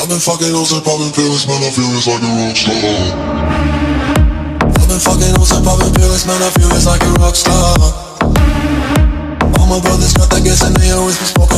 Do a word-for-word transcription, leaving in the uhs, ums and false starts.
I've been fucking hoes and popping pills, man, I feel it's like a rock star. I've been fucking hoes and popping pills, man, I feel it's like a rock star. All my brothers got that gas and they always been smoking